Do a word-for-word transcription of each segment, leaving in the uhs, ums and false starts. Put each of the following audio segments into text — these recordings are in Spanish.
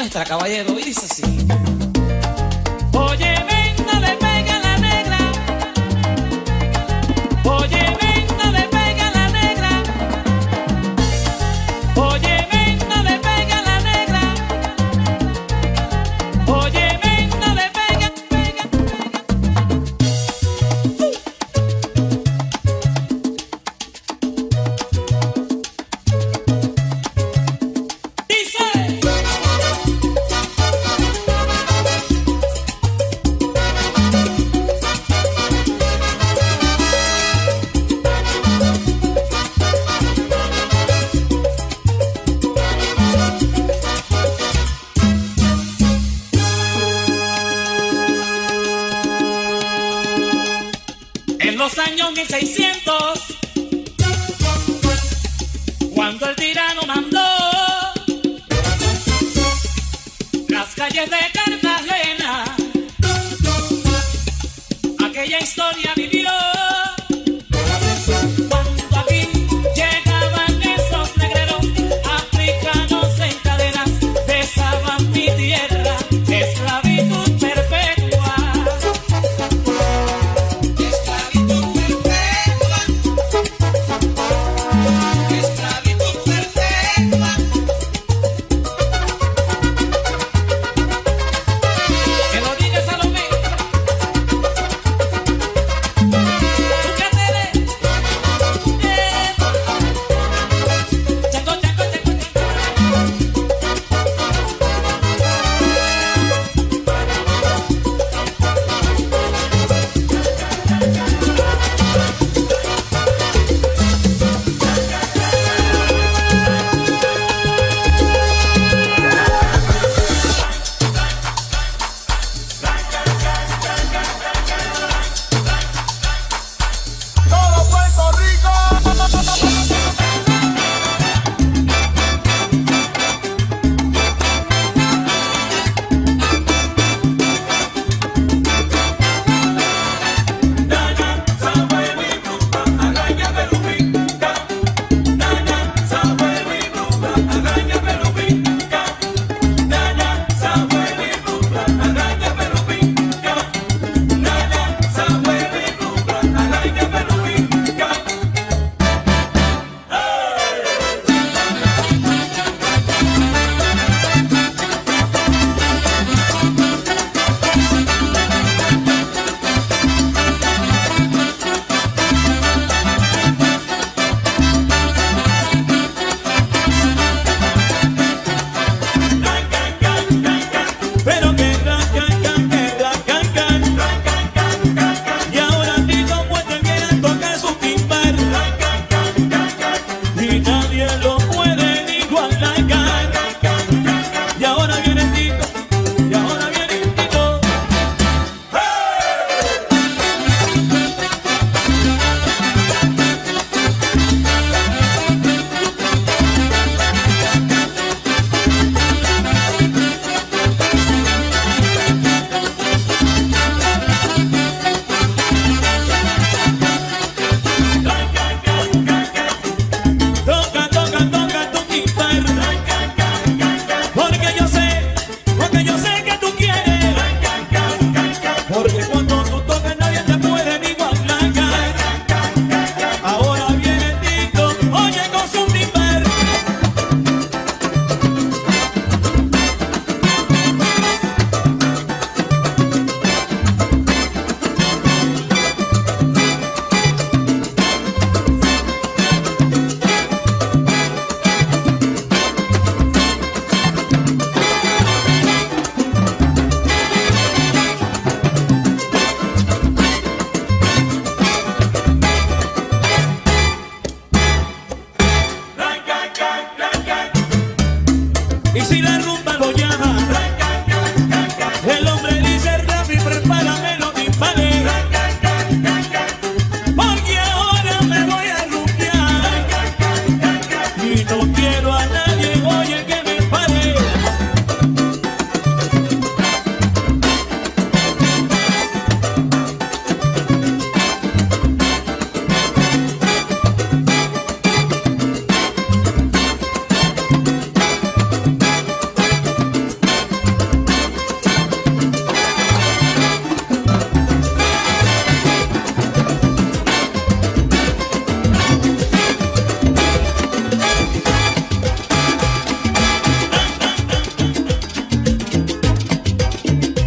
muestra, caballero, y dice así. Oye, ven, no le pega la negra. Oye, ven, no le pega la negra. Oye, ven, no le pega la negra. Oye, ven, no le pega, pega, pega. Dice. En los años mil seiscientos, cuando el tirano mandó las calles de Cartagena, aquella historia vivió. Cuando aquí llegaban esos negreros africanos en cadenas, besaban mi tierra, esclavitud perpetua. Que lo diga Salomé.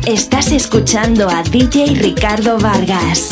Estás escuchando a D J Ricardo Vargas.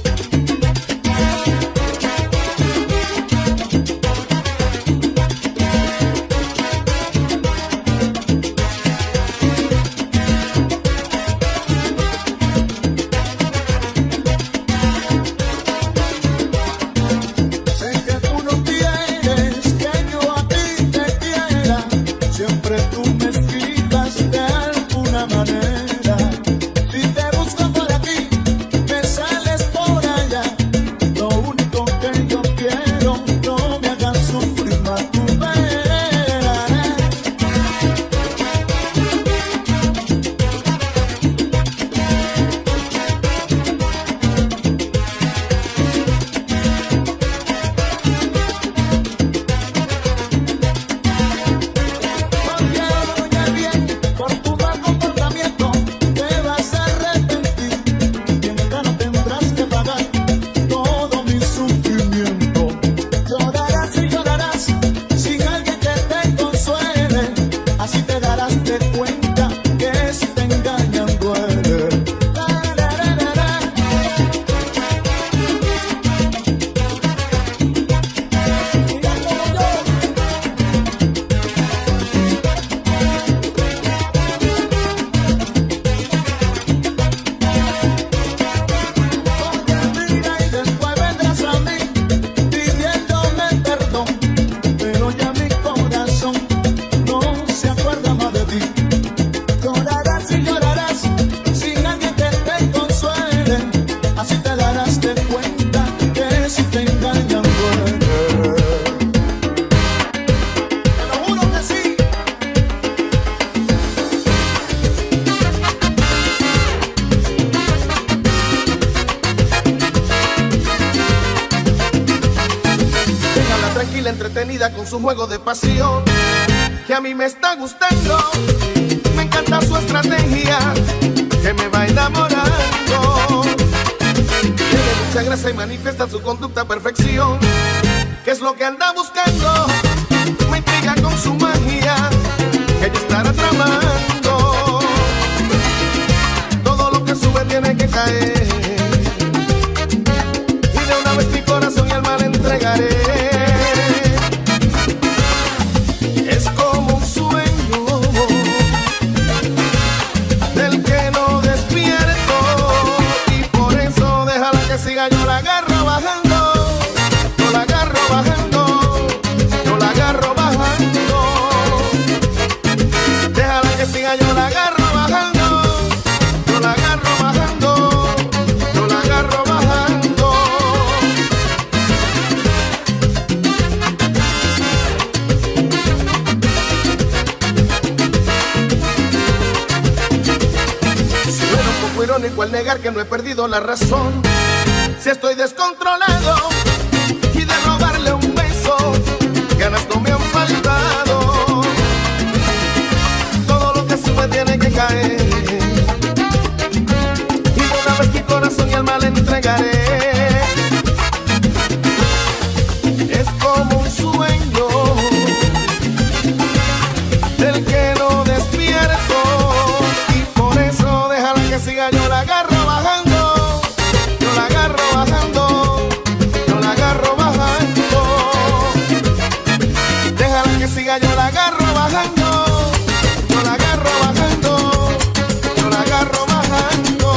Con su juego de pasión que a mí me está gustando, me encanta su estrategia que me va enamorando. Tiene mucha gracia y manifiesta su conducta a perfección, que es lo que anda buscando. Me intriga con su magia que ella estará tramando. Todo lo que sube tiene que caer, y de una vez mi corazón y alma le entregaré. Yo la agarro bajando, yo la agarro bajando, yo la agarro bajando. Déjala que siga, yo la agarro bajando, yo la agarro bajando, yo la agarro bajando. Suena un poco irónico al negar que no he perdido la razón. Si estoy descontrolado y de robarle un beso, ganas no me han faltado. Todo lo que sube tiene que caer, y de una vez mi corazón y alma le entregaré. Es como un sueño del que no despierto, y por eso déjala que siga, yo la agarro bajando, yo la agarro bajando, yo la agarro bajando. Déjala que siga, yo la agarro bajando, yo la agarro bajando, yo la agarro bajando.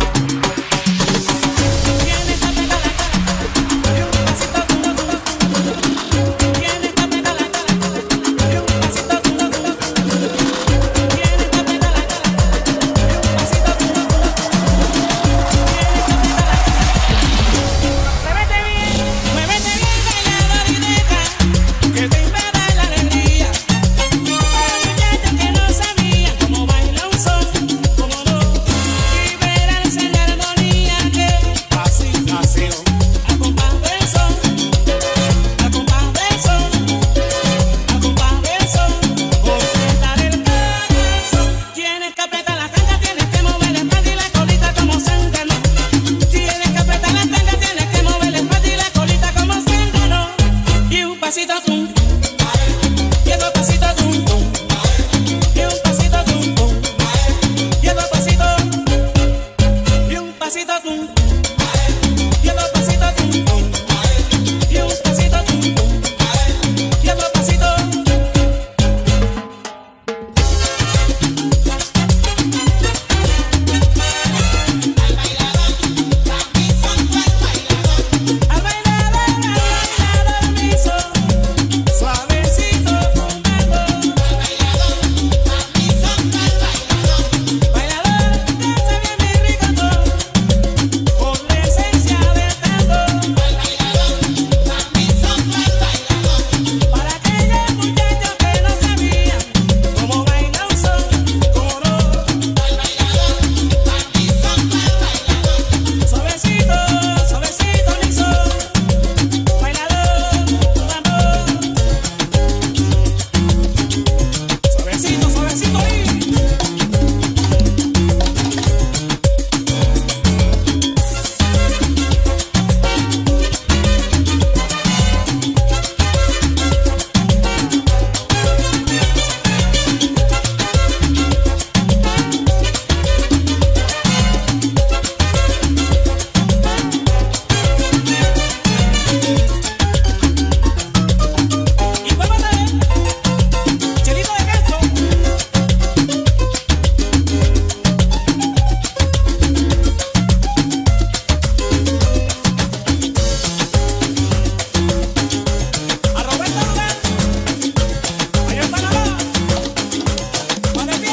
Tienes que pegar la cara, hay un pasito duro, duro, duro. pasito tum, y otro pasito tum tum, y un pasito tum tum, y otro pasito, y un pasito tum, y otro pasito tum tum, y un pasito tum tum, y otro pasito. Al bailador, al bailador liso, suavecito tumbando. Bailador, danza bien y rico todo, con la esencia del tango. Para aquellos muchachos que no sabían cómo baila un son, cómo no. Suavecito, suavecito liso, bailador tumbando. Suavecito, suavecito ahí. Y muévete, chelito de Castro. A Roberto Rubén, allá en Panamá, para el pie.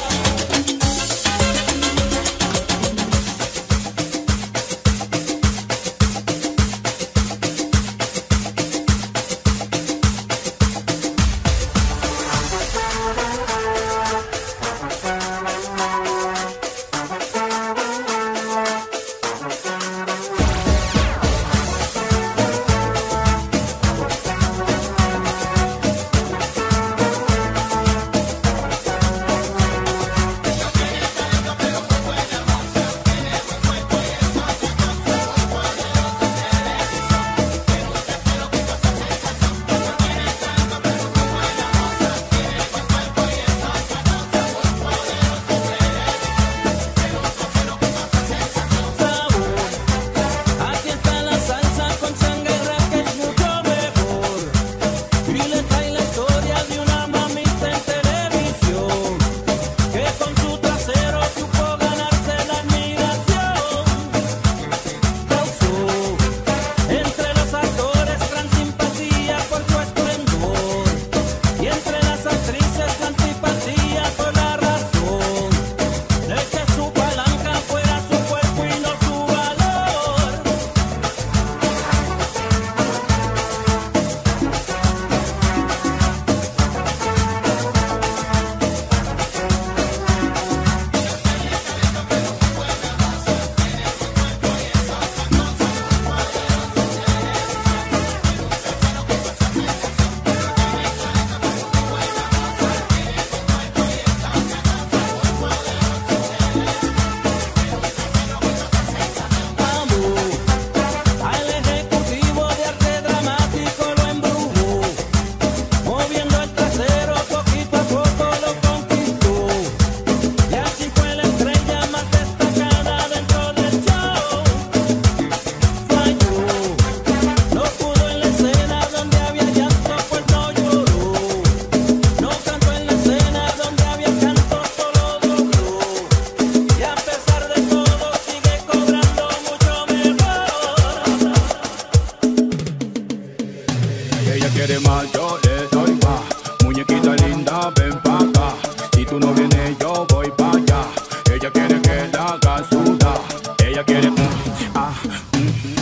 Aquí está la salsa con changa y raca, es mucho mejor. Y le trae la historia de una mamita en televisión que con su trasero supo ganarse la admiración. Causó entre los actores gran simpatía por su esplendor y entre las actrices la antipatía por la razón de que su palanca fuera su cuerpo y no su valor. Al ejecutivo de arte dramático lo embrujó, moviendo el trasero poquito a poco lo conquistó, y así fue la estrella más destacada dentro del show. Falló, no pudo en la escena donde había llanto, pues no lloró, no cantó en la escena donde había canto, solo dobló, y a pesar de todo sigue cobrando mucho mejor. Ella quiere más, yo le doy más. Muñequita linda, ven pa' acá. Si tú no vienes, yo voy pa' allá. Ella quiere que la haga sudar. Ella quiere mm, ah, mm, mm.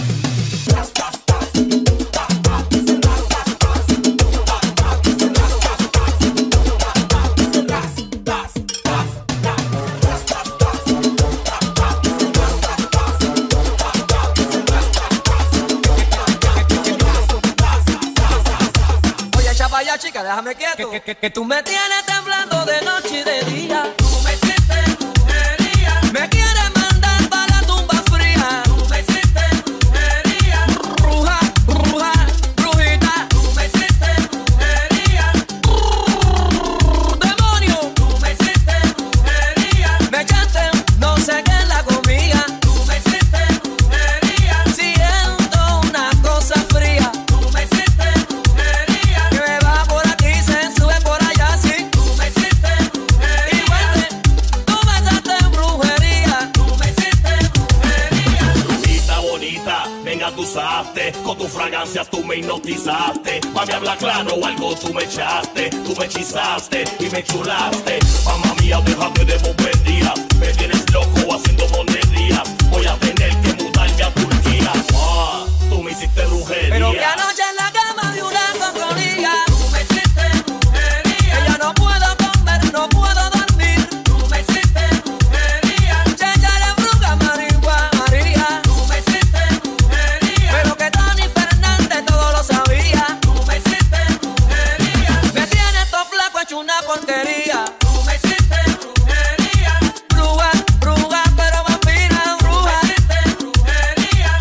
Oye, chapaya chica, déjame quieto. Que, que, que tú me tienes temblando de noche y de día. Tú me hiciste brujería. Me quieres mandar para la tumba fría. Tú me hiciste brujería. Bruja, bruja, brujita. Tú me hiciste gracias, tú me hipnotizaste. Mami, habla claro, algo tú me echaste. Tú me hechizaste y me chulaste. Mamá mía, déjate de boberías. Me tienes loco haciendo monerías. Voy a tener que mudarme a Turquía. Ah, tú me hiciste brujería. Pero que anoche en la cama de una coronilla, tú me hiciste brujería. Que yo no puedo comer, no puedo dormir. Tú me hiciste brujería. Checha la bruja Marigua María. Tú me hiciste brujería. Pero que Tony Fernández todo lo sabía. Tú me hiciste brujería. Me tienes todo flaco hecho una porquería. Tú me hiciste brujería. Bruja, bruja, pero vampira, bruja. Tú me hiciste brujería.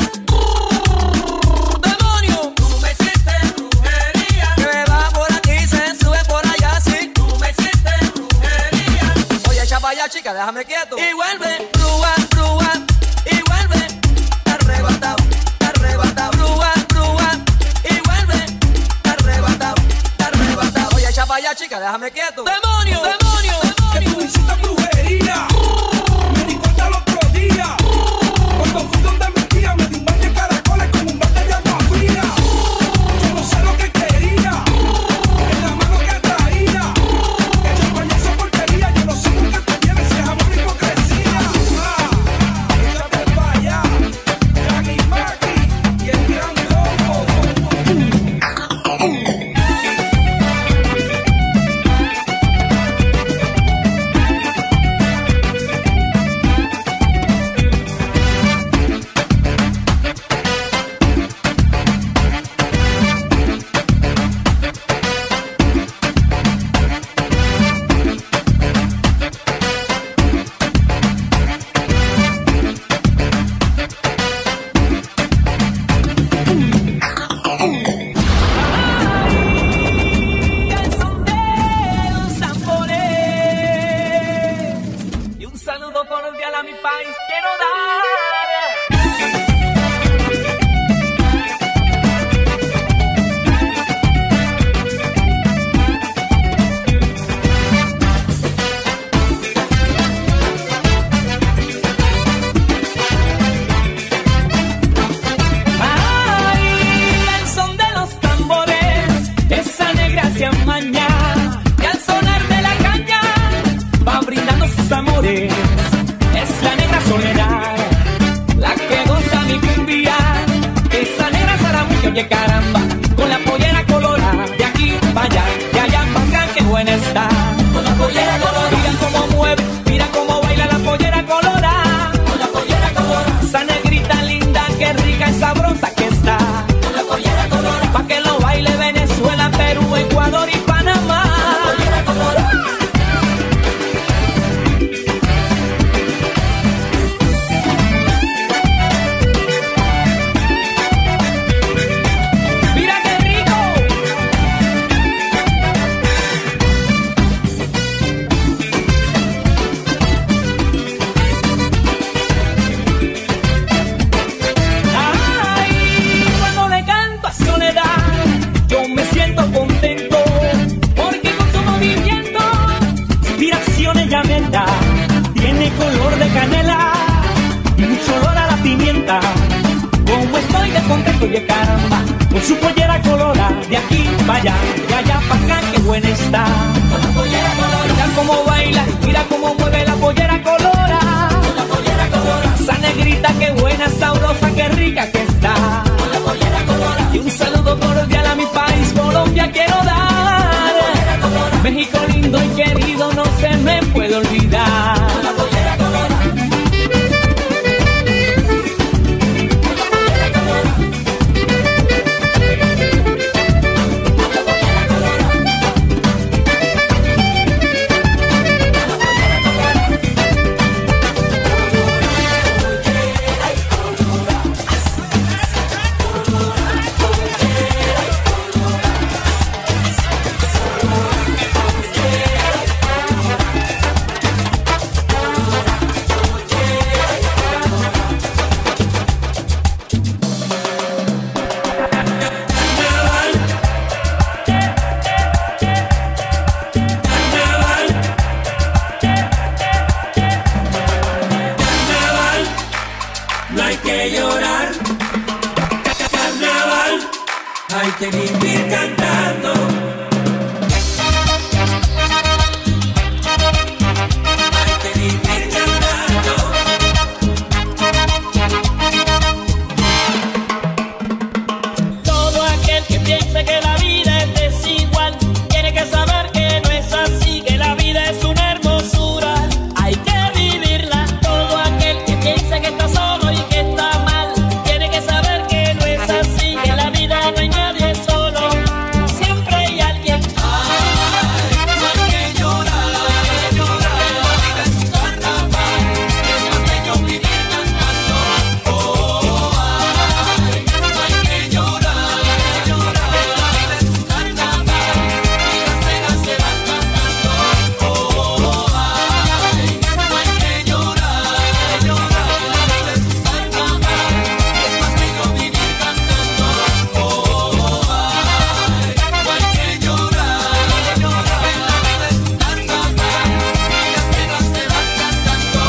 Demonio. Tú me hiciste brujería. Que va por aquí, se sube por allá, sí. Tú me hiciste brujería. Oye, echa para allá, chica, déjame quieto. Y vuelve, bruja, bruja. Y vuelve, te arrebatado, te arrebatado. Bruja, bruja. Y vuelve, te arrebatado, te arrebatado. Oye, echa para allá, chica, déjame quieto. Demonio, demonio, Que tú hiciste brujería. Me di cuenta el otro día. Cuando fui donde mi tía, me di un baño de caracoles con un balde de agua fría. Yo no sé lo que quería. En la mano que traía. Que yo vaya esa porquería. Yo no sé nunca te vienes si es amor y hipocresía. Ah, échate pa' allá. Jackie Maki y el gran loco. El son de los tambores. Y un saludo cordial a mi país quiero dar. Ay, el son de los tambores, esa negra se amaña, y al sonar de la caña va brindando sus amores. Es la negra Soledad, la que goza mi cumbia. Esa negra zaramuca, oye caramba, con la pollera colorada. De aquí para allá, de allá para acá, qué buena está. Con la pollera colorada. Mira cómo mueve, mira cómo baila la pollera colorada. Con la pollera colorada. Esa negrita linda, qué rica y sabrosa que está. Con la pollera colorada. Pa' que lo baile Venezuela, Perú, Ecuador y Panamá. Con la pollera colorada. Mira qué rico. Ay, cuando le canto a Soledad, yo me siento contento, porque con su movimiento, inspiración ella me da. Tiene color de canela y mucho olor a la pimienta. Como estoy de contento, oye caramba, con su pollera colorada. De aquí para allá, de allá para acá, qué buena está. Con la pollera colorada. Mira cómo baila, mira cómo mueve la pollera colorada. Con la pollera colorada. Esa negrita, qué buena, sabrosa, qué rica que está. Con la pollera colorada. Y un saludo cordial a mi país, Colombia, quiero dar. México lindo y querido, no se me puede olvidar. Con la pollera colorada. Hay que vivir cantando. Hay que vivir cantando. Todo aquel que piense que la vida es desigual tiene que saber que no es así, que la vida es una hermosura. Hay que vivirla. Todo aquel que piense que está solo y que está mal tiene que saber que no es así, que en la vida no hay nadie solo, siempre hay alguien. Ay, no hay que llorar, llorar. La vida es un carnaval, es más bello vivir cantando. Oh, ay, no hay que llorar, llorar. La vida es un carnaval y las penas se van cantando. Oh, ay, no hay que llorar, llorar. La vida es un carnaval, es más bello vivir cantando. Oh, ay, no hay que llorar, llorar. La vida es un carnaval y las penas se van cantando.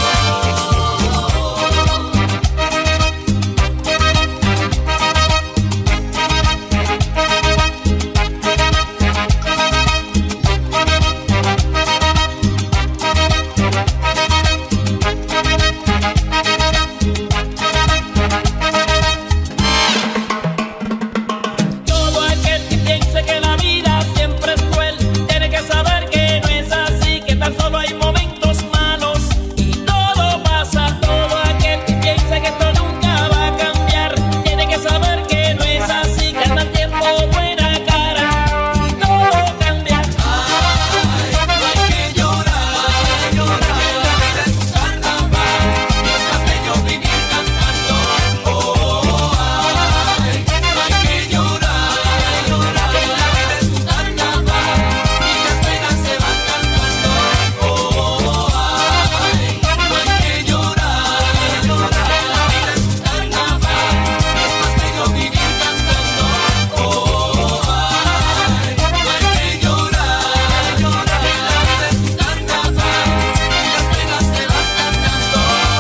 Todo aquel que piense que la vida siempre es cruel tiene que saber que no es así, que tan solo hay momentos malos y todo pasa. Todo aquel que piense que esto nunca va a cambiar tiene que saber que no es así, que anda el tiempo buena cara y todo cambia. Ay, no hay que llorar, llorar. La vida es un carnaval, es más bello vivir cantando. Oh, ay, no hay que llorar, llorar. La vida es un carnaval y las penas se van cantando. Oh, ay, no hay que llorar, llorar. La vida es un carnaval, es más bello vivir cantando. Oh, ay, no hay que llorar, llorar. La vida es un carnaval y las penas se van cantando.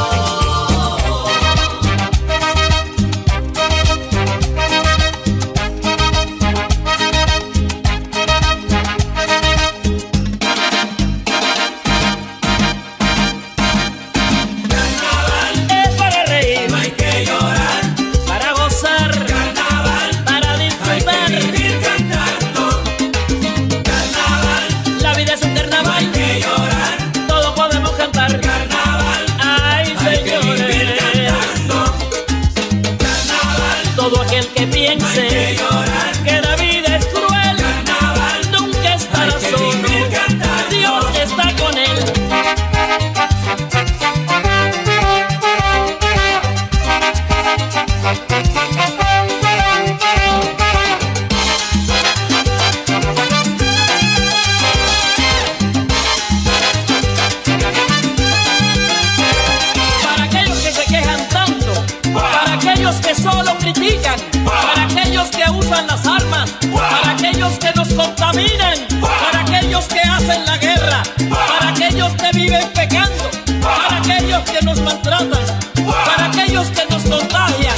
Carnaval, Es para reír, no hay que llorar. para gozar, Carnaval, para hay disfrutar. que vivir cantando. Carnaval, La vida es un no hay carnaval, que llorar. todos podemos cantar. Carnaval, Ay, hay que vivir señores, cantando. Carnaval, todo aquel que hay que piense llorar. que la vida es cruel Carnaval, nunca estará hay que solo, vivir cantando. Dios está con él. Para aquellos que se quejan tanto, para aquellos que solo critican, para aquellos que usan las armas, para aquellos que nos contaminan, para aquellos que hacen la guerra, para aquellos que viven pecando, para aquellos que nos maltratan, para aquellos que nos contagian.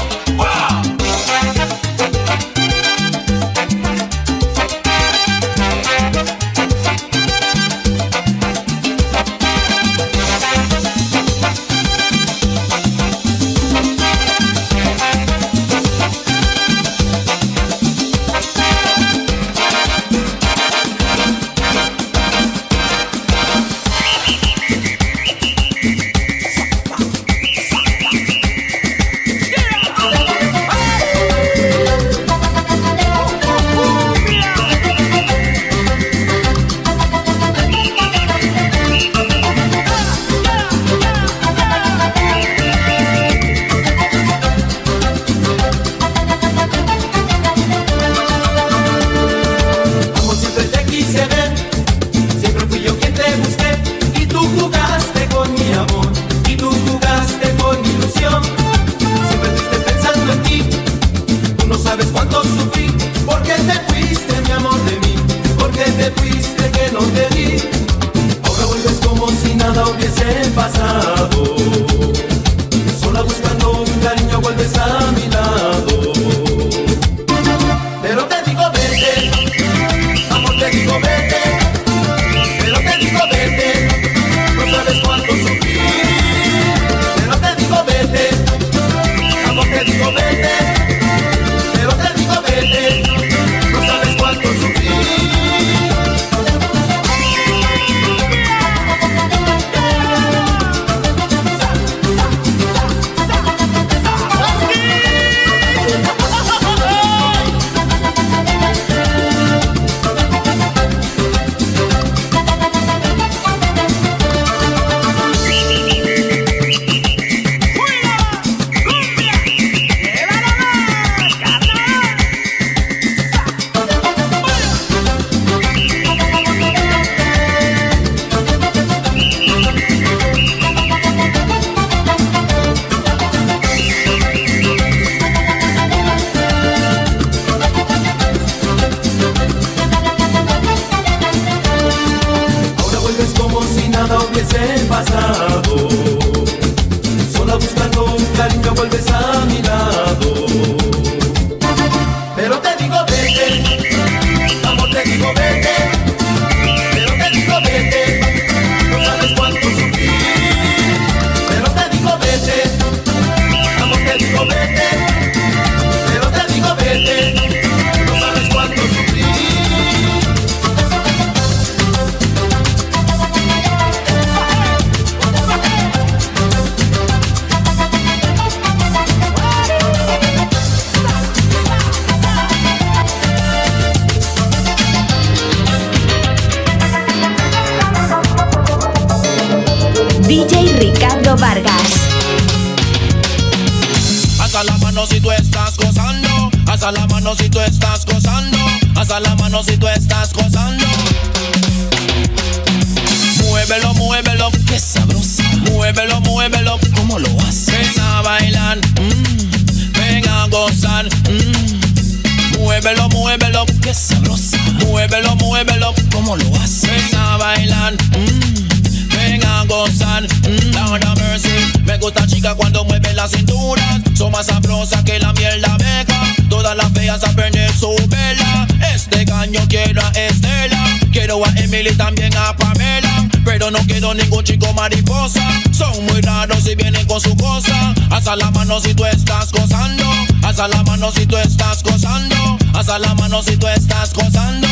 Alza la mano si tú estás gozando. Alza la mano si tú estás gozando. Muévelo, muévelo, qué sabrosa. Muévelo, muévelo, ¿cómo lo haces? Ven a bailar, mmm, ven a gozar, mmm. Muévelo, muévelo, qué sabrosa. Muévelo, muévelo, ¿cómo lo haces? Ven a bailar, mmm, ven a gozar, mmm. Lord of mercy, me gusta chica cuando mueve la cintura. Son más sabrosas que la miel la abeja. Todas las feas a perder su vela. Este caño quiero a Estela. Quiero a Emily, también a Pamela. Pero no quiero ningún chico mariposa. Son muy raros y vienen con su cosa. Alza la mano si tú estás gozando. Alza la mano si tú estás gozando. Alza la mano si tú estás gozando.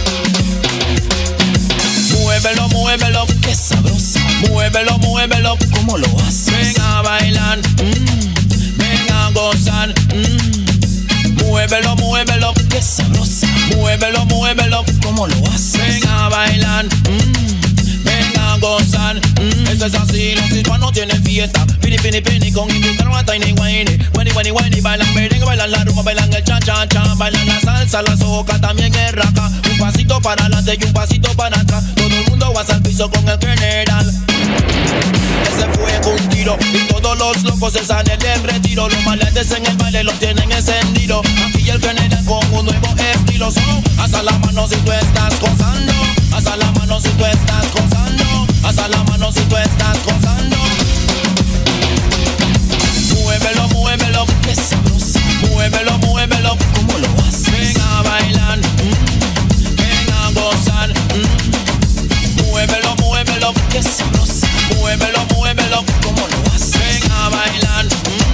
Muévelo, muévelo, qué sabrosa. Muévelo, muévelo, ¿cómo lo haces? Ven a bailar, mmm, ven a gozar, mmm. Muévelo, muévelo, qué sabrosa. Muévelo, muévelo, ¿cómo lo haces? Ven a bailar, mmm, ven a gozar, mmm. Eso es así, los hispanos tienen fiesta. Pini, pini, pini, con invitaron a Tiny Winey. Winey, Winey, Winey, bailan merengue, bailan la rumba, bailan el cha-cha-cha. Bailan la salsa, la soca, también el raca. Un pasito para adelante y un pasito para atrás. Todo el mundo va al piso con el general. Ese fue un tiro y todos los locos se salen del retiro. Los maleantes en el baile los tienen encendido. Aquí el general con un nuevo estilo. So, alza la mano si tú estás gozando. Alza la mano si tú estás gozando. Alza la mano si tú estás gozando. Muévelo, muévelo, qué sabrosa. Muévelo, muévelo, ¿cómo lo haces? Ven a bailar, mmm, ven a gozar, mmm. Muévelo, muévelo, qué sabrosa. Muévelo, muévelo, ¿cómo lo haces? Ven a bailar,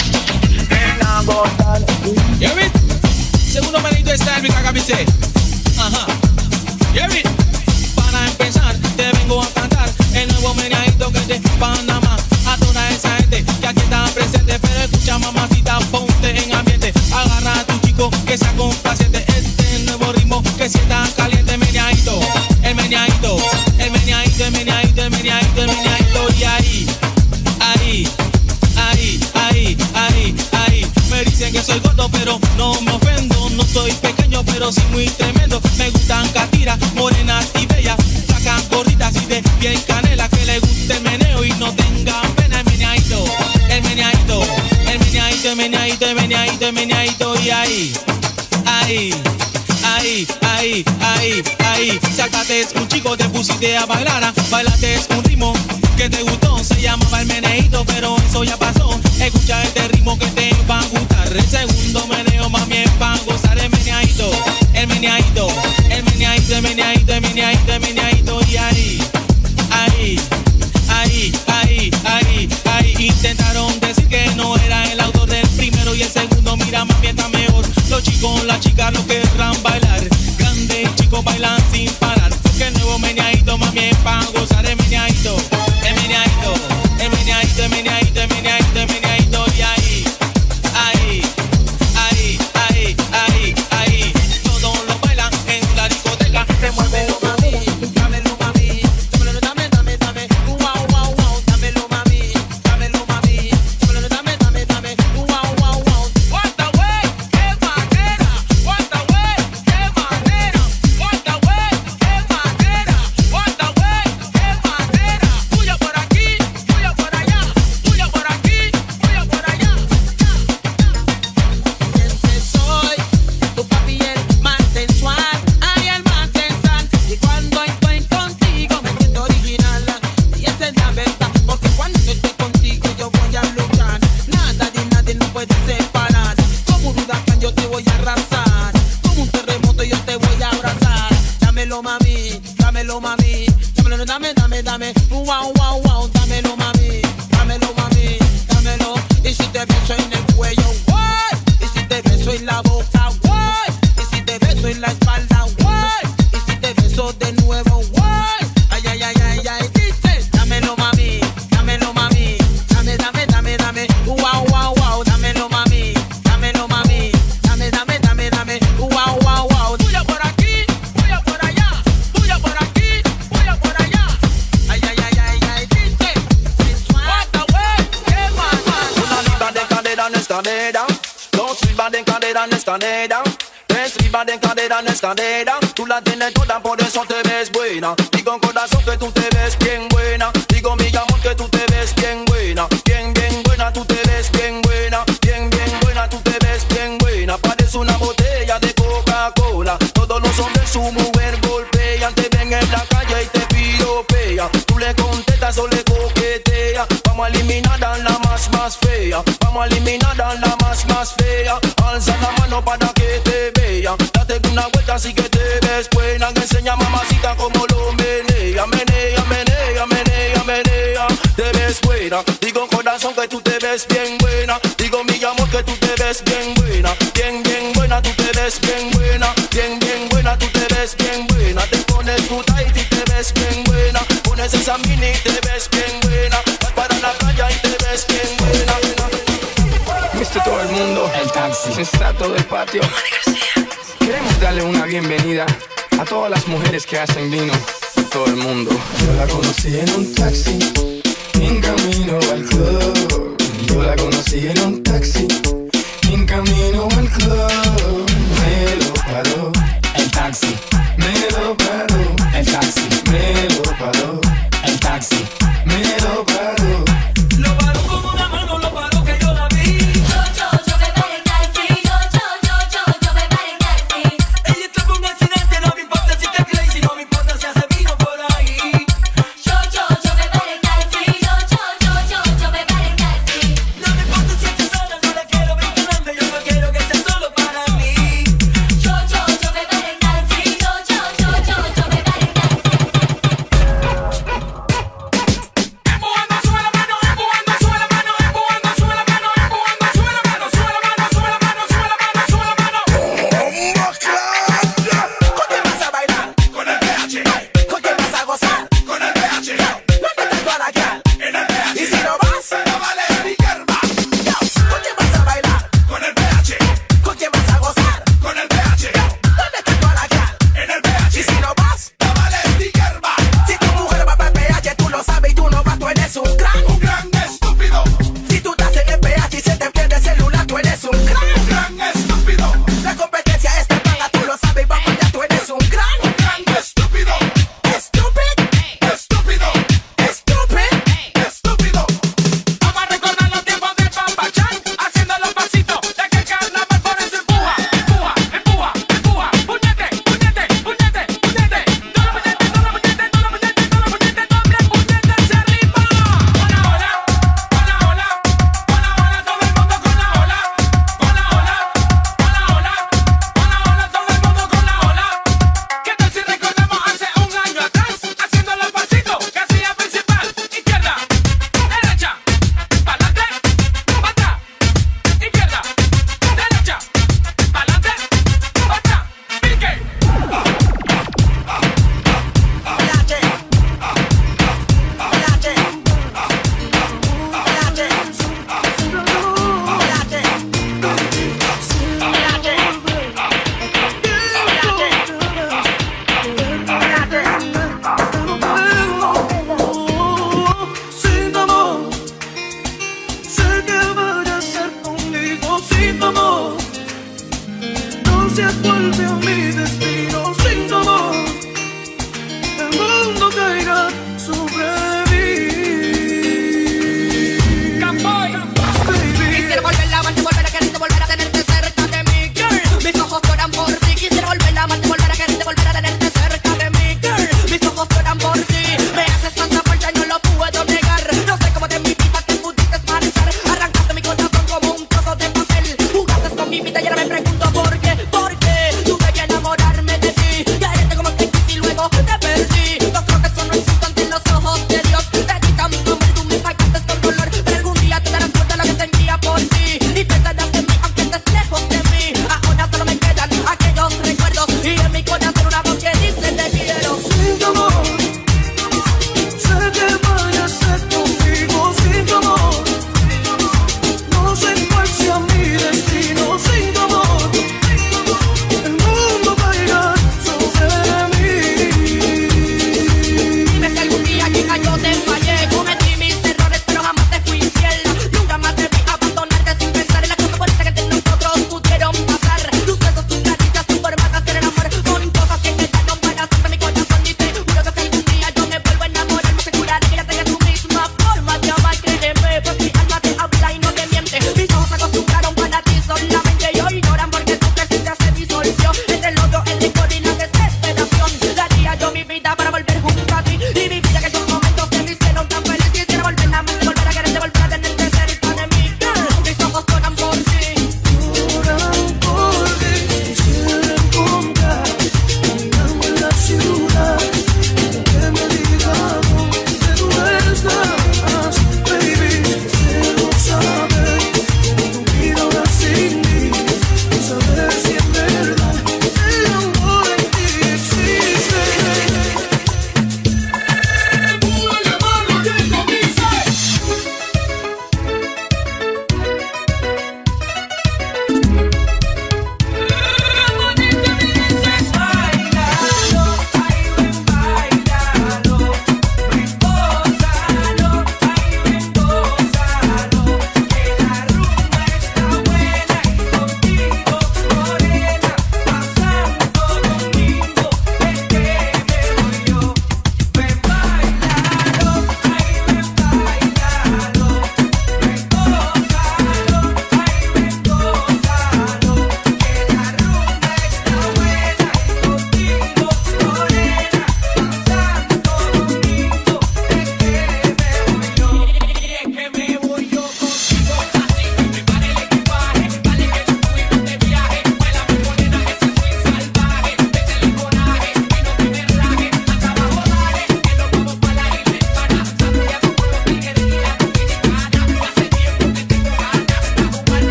mmm, ven a gozar. You hear me? Segundo menito de style, mi cagabise. Ajá. You hear me? Para empezar, te vengo a cantar el nuevo meneadito que es de Panamá. A toda esa gente que aquí está presente, pero escucha mamacita, ponte en ambiente. Agarra a tu chico que sea complaciente. Este nuevo ritmo que sienta caliente, meneadito. El meneadito, el meneadito, el meneadito, el meneadito, el meneadito. Y ahí, ahí, ahí, ahí, ahí, ahí. Me dicen que soy gordo, pero no me ofendo. No soy pequeño, pero sí muy tremendo. Me gustan catiras, morenas y bellas. Sacan gorditas y de piel canela. Que le guste el meneo y no tengan pena. El meneadito, el meneadito, el meneadito, el meneadito, el meneadito, el meneadito. Y ahí, ahí, ahí, ahí, ahí, ahí. Sácate un chico, te pusiste a bailar. Bailate un ritmo que te gustó. Se llamaba el meneadito, pero eso ya pasó. Escucha este ritmo que te va a gustar. El segundo meneo, mami, es pa' gozar. El meneadito, el meneadito, el meneadito, el meneadito, el meneadito, el meneadito. Y ahí, ahí, ahí, ahí, ahí, ahí. Intentaron decir que no era el autor del primero y el segundo. Mira, mami, está mejor. Los chicos, las chicas lo querrán bailar. Grandes chicos bailan sin parar. Porque el nuevo meneadito, mami, es pa' gozar. El meneadito, el meneadito, el meneadito, el meneadito, el meneadito, el meneadito. Y ahí, ahí, ahí, ahí, ahí, ahí. Todos lo bailan en la discoteca. Se mueve lo mami, dámelo mami, dámelo, dame, dame, dame, wow, wow, wow, dámelo mami, dámelo mami, dámelo, dame, dame, dame, wow, wow, wow. What the way, qué manera, what the way, qué manera, what the way, qué manera, what the way, qué manera. Tuya por aquí, tuya por allá, tuya por aquí, tuya por allá. Este soy tu papi, el más sensual, ay, el más sensual. Y cuando estoy contigo me siento original. Y esa es la verdad, porque cuando estoy contigo yo voy a luchar. Nada ni nadie nos puede separar. Como un huracán yo te voy a arrasar. Como un terremoto yo te voy a abrazar. Dámelo mami, dámelo mami, dámelo, dame, dame, dame, wow, wow, wow, dámelo mami, dámelo mami, dámelo. Y si te beso en el cuello, what? Y si te beso en la boca, what? Y si te beso en la espalda, what? Y si te beso de nuevo, what? Ay, ay, ay, ay, ay, dice, dámelo mami, dámelo mami, dame, dame, dame, dame, wow, wow, wow, dámelo mami, dámelo mami, dame, dame, dame, dame, wow, wow, wow. Tuya por aquí, tuya por allá, tuya por aquí, tuya por allá. Ay, ay, ay, ay, ay, dice, what the way, qué man. Una libra de cadera en escalera, dos libras de cadera en escalera. Arriba de cadera no es cadera, tú la tienes toda, por eso te ves buena. Digo corazón que tú te ves bien buena. Digo mi amor que tú te ves bien buena. Bien, bien buena, tú te ves bien buena. Bien, bien buena, tú te ves bien buena. Parece una botella de Coca-Cola. Todos los hombres su mujer golpean. Te ven en la calle y te piropea. Tú le contestas o le coquetea. Vamos a eliminar a la más más fea. Vamos a eliminar a la más más fea. Alza la mano para que te vea. Date una vuelta así que te ves buena. Que enseña mamacita como lo menea. Menea, menea, menea, menea. Te ves buena. Digo corazón que tú te ves bien buena. Digo mi amor que tú te ves bien buena. Bien, bien buena, tú te ves bien buena. Bien, bien buena, tú te ves bien buena. Te pones tu tight y te ves bien buena. Pones esa mini y te ves bien buena. Vas para la calle y te ves bien buena. Viste todo el mundo, el taxi, sensato del patio. Queremos darle una bienvenida a todas las mujeres que hacen vino, todo el mundo. Yo la conocí en un taxi, en camino al club. Yo la conocí en un taxi, en camino al club. Me lo paró el taxi, me lo paró el taxi, me lo paró el taxi, me lo paró. Lo paró con una mano, lo paró que yo la vi. Yo, yo, yo me paré en taxi. Yo, yo, yo, yo, yo me paré en taxi. Ella tuvo un accidente, no me importa si te crazy, no me importa si hace vino por ahí. Yo, yo, yo me paré en taxi. Yo, yo, yo, yo, yo me paré en taxi. No me importa si estás sola, no la quiero ver grande, yo no quiero que sea solo para mí. Yo, yo, yo me paré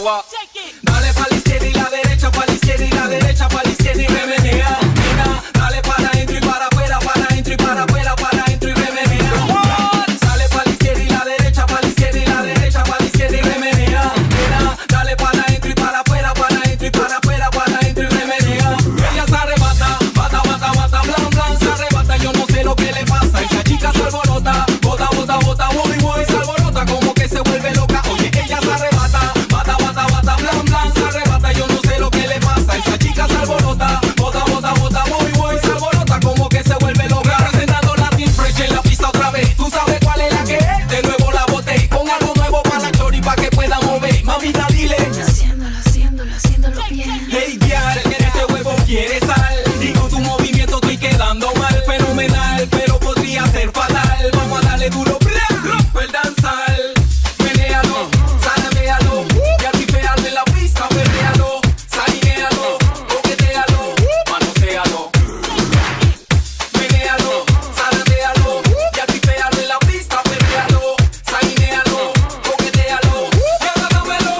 agua. Dale pa' la izquierda y la derecha, pa' la izquierda y la derecha, pa' la izquierda y remenea. Mira, dale para adentro y para afuera, para adentro y para afuera, para adentro y remenea. Sale pa' la izquierda y la derecha, pa' la izquierda y la derecha, pa' la izquierda y remenea. Mira, dale para adentro y para afuera, para adentro y para afuera, para adentro y remenea. Ella se arrebata, bata, bata, bata, blan, blan, se arrebata, yo no sé lo que le pasa. Esa chica se alborota, bota, bota, bota, voy, voy, se alborota como que se vuelve loca. Oye, ella se arrebata, bata, bata, bata, blan, blan, se arrebata, yo no sé lo que le pasa. Esa chica se alborota, bota, bota, bota, voy, voy, se alborota como que se vuelve loca. Presentando la Team Fresh en la pista otra vez. ¿Tú sabes cuál es la que es? De nuevo la boté, con algo nuevo para la chori pa' que pueda mover. Mamita, dile. Haciéndolo, haciéndolo, haciéndolo bien. Hey, girl, que este huevo quiere sal. Digo, tu movimiento estoy quedando mal. Fenomenal, pero podría ser fatal. Vamos a darle duro, bra, rompe el danzal. Menéalo, salaméalo, y artiféalo en la pista, perréalo. Salinéalo, coquetéalo, manoséalo. Menéalo, salaméalo, y artiféalo en la pista, perréalo. Salinéalo, coquetéalo, y agáramelo.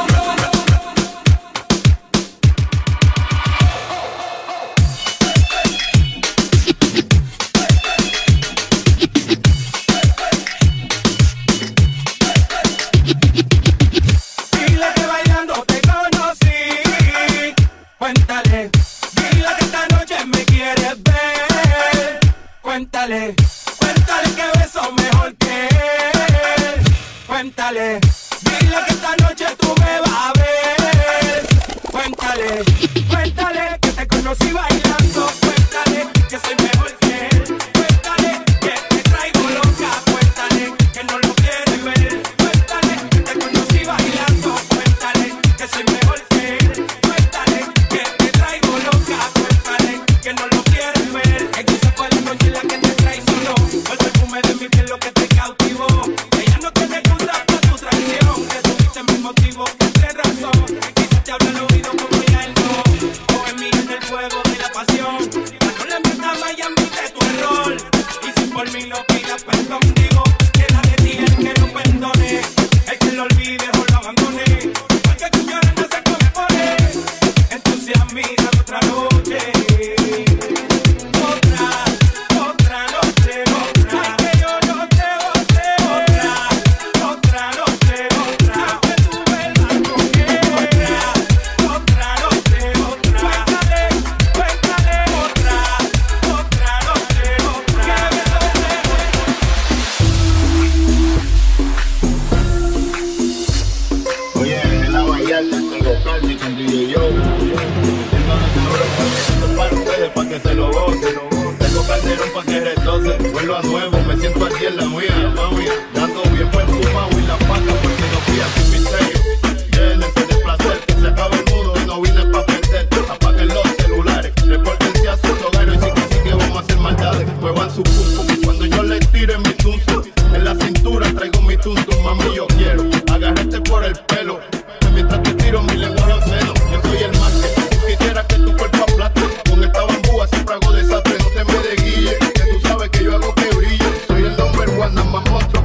Dile que bailando te conocí. Cuéntale. Dile que esta noche me quieres ver. Cuéntale. Cuéntale que beso mejor que él. Cuéntale. Dile que esta noche tú me vas a ver. Cuéntale. Cuéntale que te conocí bailando. Cuéntale que soy mejor que él. Cuéntale que te traigo loca. Cuéntale que no lo quieres ver. Cuéntale que te conocí bailando. Cuéntale que soy mejor que él. Cuéntale que te traigo loca. Cuéntale que no lo quieres ver. Es que esa fue la noche en la que te traicionó. El perfume de mi piel lo que te cautivó. Ella no tiene excusa para tu traición. Que tuviste mi motivo, de razón. Quizás te habla al oído como ya él no. Coge en mí en el fuego de la pasión. Ya no le metas más y admite tu error. Y si por mí no pidas perdón, digo que la de ti el que no perdone. El que lo olvide o lo abandone. Porque tu llorando se compone. Entonces a mí dame otra noche. Otra, otra noche, otra. Ay, que yo no te bote. Otra, otra noche, otra. Que tú vuelvas conmigo. Otra, otra noche, otra. Cuéntale, cuéntale. Otra, otra noche, otra. Que beso Oye, en la Vallarta, con los Cardi, con D J Joe. Tengo los cabros para ustedes, pa' que se lo gocen. Tengo calderón pa' que retoce. Vuelvo a nuevo, me siento aquí en la mía, mami. Dando bien perfumado y la pata porque no fui a sin misterio. Llénense de placer, que se acaba el mundo y no vine pa' perder. Apaguen los celulares, repórtense a sus hogares y sí que sí que vamos a hacer maldades. Muevan su pum pum cuando yo les tire mi tuntum. En la cintura traigo mi tuntum, mami, yo quiero agarrarte por el pelo. Que mientras te tiro mi lengua a los senos. Yo soy el más que tú quisieras que tu cuerpo aplaste. Con esta bambúa siempre hago desastre, no te me desguille. Que tú sabes que yo hago que brille. Soy el number one, nada más monstruo.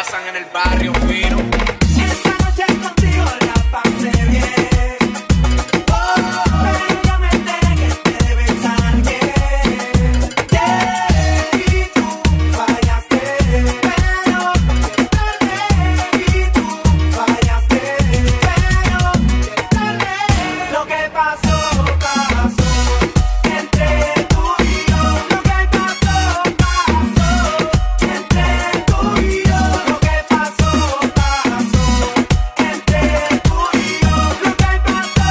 pasan en el barrio fino. Esta noche contigo la pasé bien. Oh, pero yo me enteré que te debes a alguien. Yeah, y tú fallaste, pero tarde. Y tú fallaste, pero tarde. Lo que pasó, pasó entre tú y yo. Lo que pasó, pasó entre tú y yo. Lo que pasó, pasó entre tú y yo. Lo que pasó,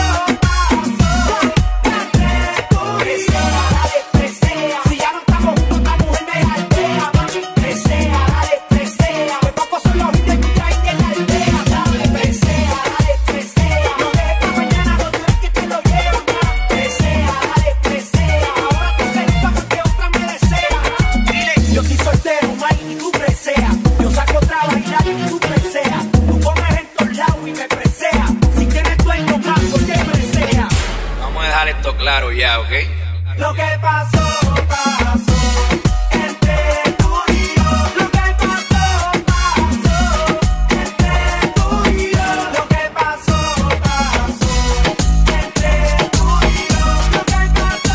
pasó entre tú y yo. Dale, presea. Si ya no estamos juntos, esta mujer me jaltea. Mami, presea, dale, presea. Que pocos son los hits que tú traes en la aldea. Dale, presea, dale, presea. No dejes pa' mañana, no dudes que te lo llevan. Presea, dale, presea. Ahora te sepa porque otra me desea. Dile, yo soy soltero, Mike, y tú presea. Yo saco otra bailar y tú presea. Tú comes en todos lados y me presea. Si tienes dueño más, ¿por qué presea? Vamos a dejar esto claro ya, ¿ok? Lo que pasó, pasó entre tú y yo. Lo que pasó, pasó entre tú y yo. Lo que pasó, pasó entre tú y yo. Lo que pasó,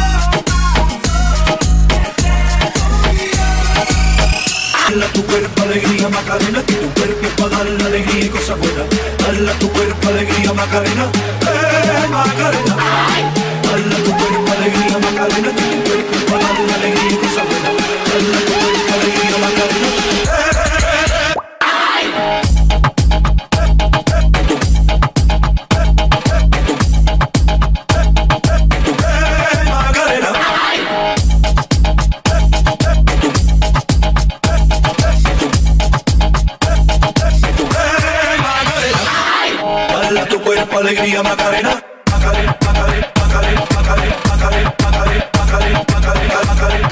pasó entre tú y yo. Dale a tu cuerpo alegría Macarena, que tu cuerpo es para darle alegría y cosas buenas. Dale a tu cuerpo alegría Macarena, eh Macarena. Dale a tu cuerpo alegría Macarena, que tu cuerpo es para darle alegría y cosas buenas. Dale a tu cuerpo alegría Macarena, eh Macarena. Dale a tu cuerpo alegría Macarena, Macarena, Macarena, Macarena, Macarena, Macarena, Macarena, Macarena, Macarena, Macarena.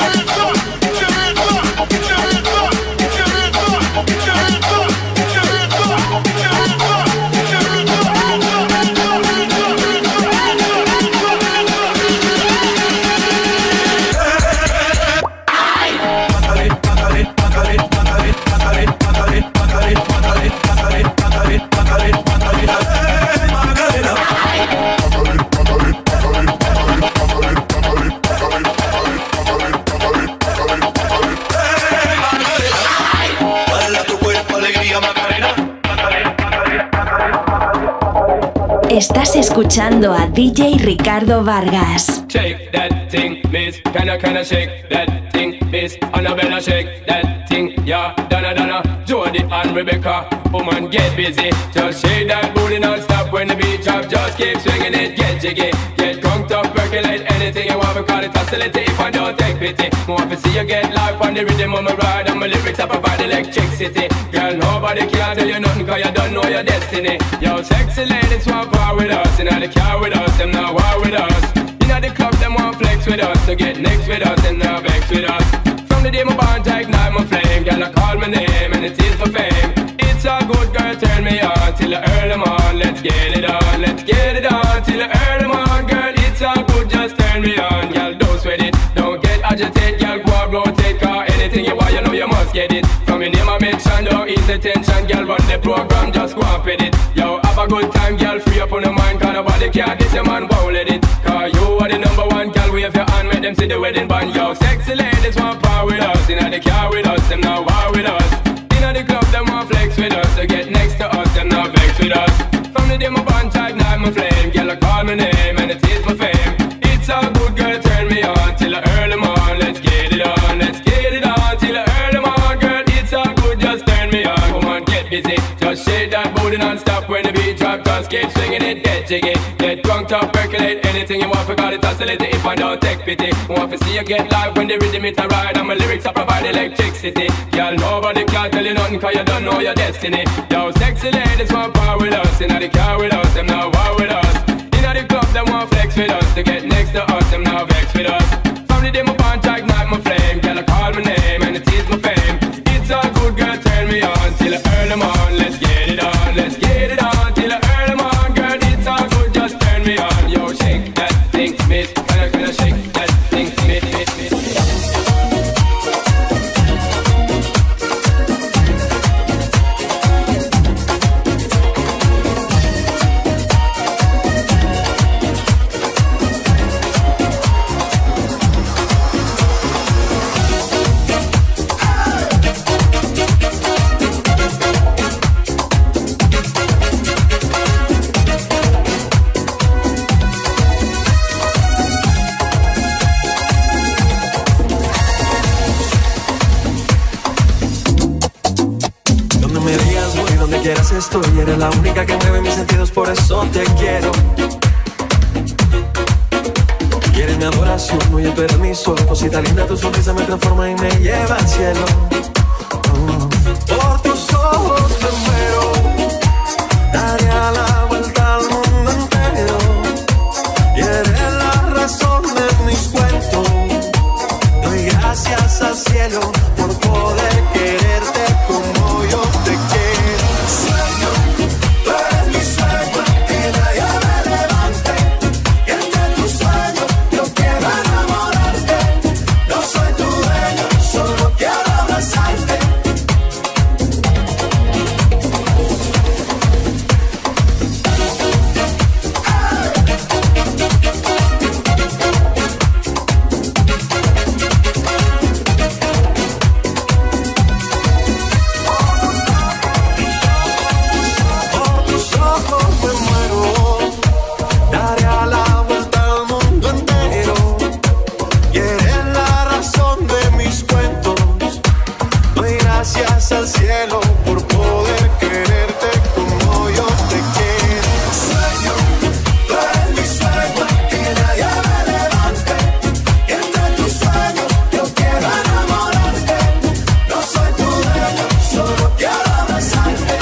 Estás escuchando a D J Ricardo Vargas. Shake that thing, miss. Can I, can I shake that thing, miss? Annabella, shake that thing, yeah. Donna, Donna, Jody and Rebecca. Woman, get busy. Just shake that booty non-stop when the beat drop. Just keep swinging it, get jiggy. Get drunk up, percolate anything you want. We call it hostility if I don't take pity. Want to see you get life on the rhythm of my ride. And my lyrics up about electricity. Girl, nobody can tell you nothing cause you don't know your destiny. Yo, sexy ladies want power with us. Inna the car with us, them not war with us. Inna the club, them want flex with us. To get next with us, them not vex with us. From the day my bond, I ignite my flame. Girl, I call my name and it is my fame. It's a good girl, turn me on till I earn them on. Let's get it on, let's get it on till I earn them on. Girl, it's a good, just turn me on. Girl, don't sweat it, don't get agitated. Girl, go and rotate, cause anything you want, you know you must get it. From your name I mention, don't ease the tension. Girl, run the program, just go and fit it. Yo, have a good time, girl, free up on your mind. Cause nobody can diss your man, won't let it. Cause you are the number one, girl, wave your hand, make them see the wedding band. Yo, sexy ladies want power with us. Inna the car with us, them not war with us. Inna the club, them want flex with us. To get next to us, them not vex with us. From the day my bond, I ignite my flame. Girl, I call my name and it is my fame. It's a good girl, turn me on till I earn them on. Let's get it on, let's get it on till I earn them on. Girl, it's a good, just turn me on. Come on, get busy, just shake that booty non-stop when the beat drop. Just keep swinging it, get jiggy. Get drunk, up, percolate anything you want. Forgot it, oscillate if I don't take pity. Want to see you get live when the rhythm it a ride. And my lyrics I provide electricity. Girl, nobody can tell you nothing cause you don't know your destiny. Yo, sexy ladies want power with us. Inna the car with us, them not war with us. Inna the club, them want flex with us. To get next to us, them not vex with us. From the day my bond, I ignite my flame. Girl, I call my name and it is my fame. It's a good girl, turn me on till I earn them on. Let's get it on, let's get it on till I earn them on. Girl, it's a good, just turn me on. Yo, shake that thing, miss. Can I, can I shake that thing, miss, miss, miss. quieras estoy, eres la única que mueve mis sentidos, por eso te quiero. Y eres mi adoración, muy en permiso. Cosita linda, tu sonrisa me transforma y me lleva al cielo. Oh. Por tus ojos me muero, daría la vuelta al mundo entero. Y eres la razón de mis cuentos. Doy gracias al cielo por poder quererte como yo te quiero. Sueño, tú eres mi sueño, que nadie me levante. Y entre tus sueños yo quiero enamorarte. No soy tu dueño, solo quiero abrazarte. Al cielo por poder quererte como yo te quiero. Sueño, tú eres mi sueño, que nadie me levante. Y entre tus sueños yo quiero enamorarte. No soy tu dueño, solo quiero abrazarte.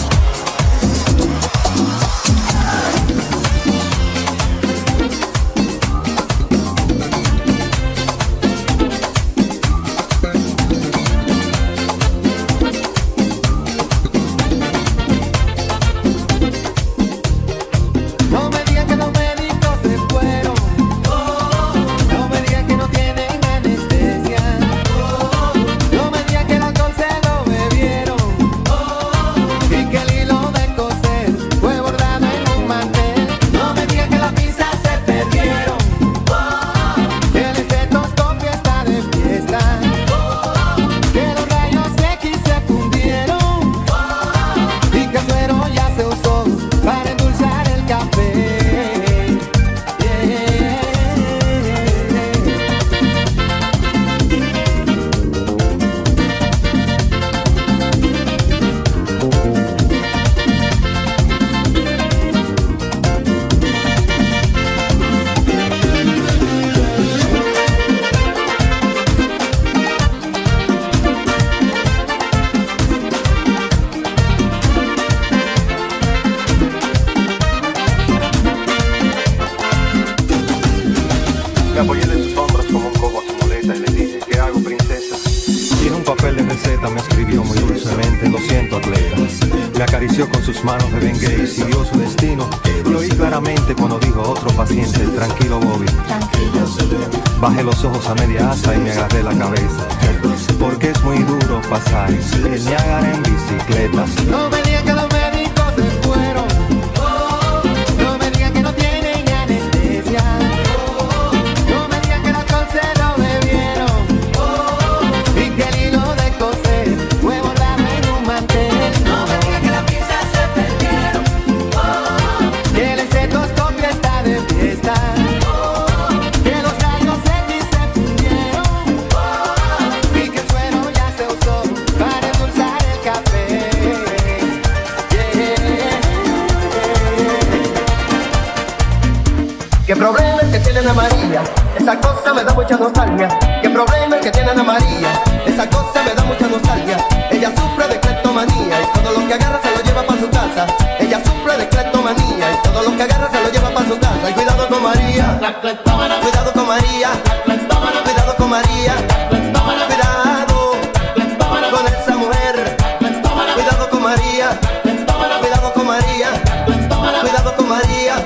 Me apoyé de tus hombros como un cobo a su muleta y le dije, ¿qué hago, princesa? Y en un papel de receta me escribió muy dulcemente, lo siento, atleta. Me acarició con sus manos de bengue y siguió su destino. Lo oí claramente cuando dijo otro paciente, tranquilo, Bobby. Bajé los ojos a media asa y me agarré la cabeza, porque es muy duro pasar el Niágara en bicicleta. No me digas que los médicos se fueron. No me digas que no tienen anestesia. No me digas que el alcohol se lo bebieron. Y que el hilo de coser fue bordado en un mantel. No me digas que las pinzas se perdieron. Que el estetoscopio está de fiesta. Que los rayos X se fundieron. Y que el suero ya se usó para endulzar el café. ¿Qué problema es que tiene Ana María? Esa cosa me da mucha nostalgia. ¿Qué problema es que tiene Ana María? Esa cosa me da mucha nostalgia. Ella sufre de cleptomanía y todo lo que agarra se lo lleva para su casa. Ella sufre de cleptomanía y todo lo que agarra se lo lleva para su casa. Y cuidado con María, la cleptómana. Cuidado con María, la cleptómana. Cuidado con María, la cleptómana. Cuidado con esa mujer. Cuidado con María, cuidado con María, cuidado con María.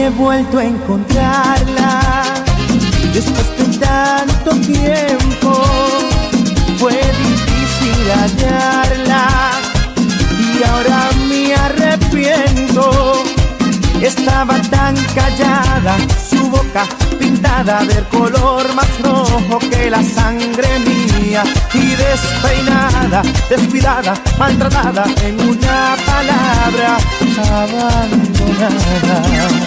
he vuelto a encontrarla después de tanto tiempo. Fue difícil hallarla y ahora me arrepiento. Estaba tan callada, su boca pintada del color más rojo que la sangre mía, y despeinada, descuidada, maltratada, en una palabra, abandonada.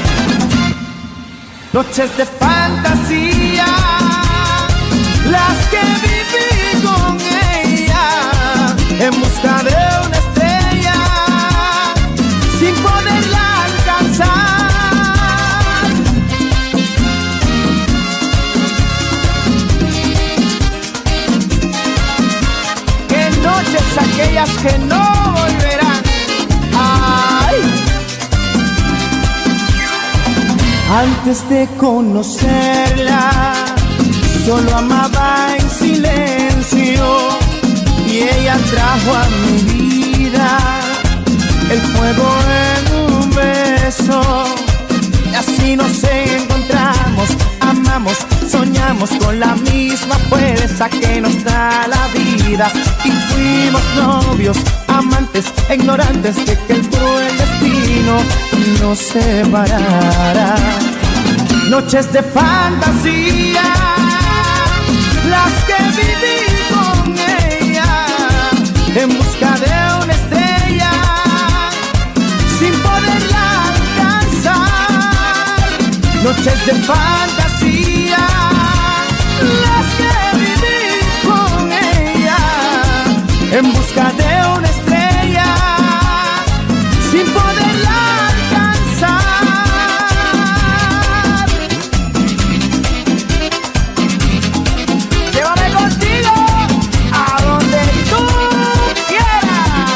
Noches de fantasía, las que viví con ella, en busca de una estrella, sin poderla alcanzar. Qué noches aquellas que no volverán. Ay. Antes de conocerla, solo amaba en silencio, y ella trajo a mi vida el fuego en un beso. Y así nos encontramos, amamos, soñamos con la misma fuerza que nos da la vida. Y fuimos novios, amantes, ignorantes de que el cruel destino nos separara. Noches de fantasía, las que viví con ella, en busca de una estrella, sin poderla alcanzar. Noches de fantasía, las que viví con ella, en busca de una estrella, sin poderla alcanzar. Llévame contigo a donde tú quieras.